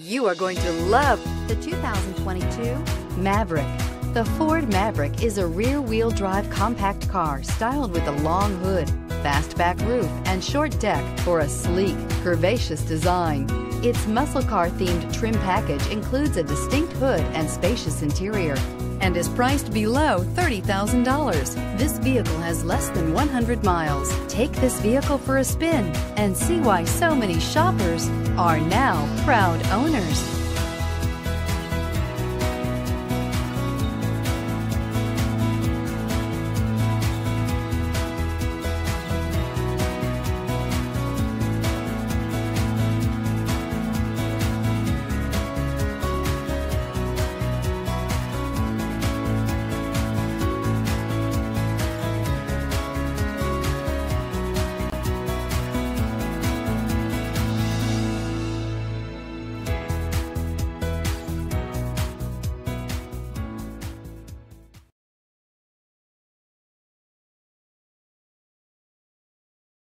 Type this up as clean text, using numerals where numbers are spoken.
You are going to love the 2022 Maverick. The Ford Maverick is a rear-wheel drive compact car styled with a long hood, fast back roof, and short deck for a sleek, curvaceous design. Its muscle car-themed trim package includes a distinct hood and spacious interior and is priced below $30,000. This vehicle has less than 100 miles. Take this vehicle for a spin and see why so many shoppers are now proud owners.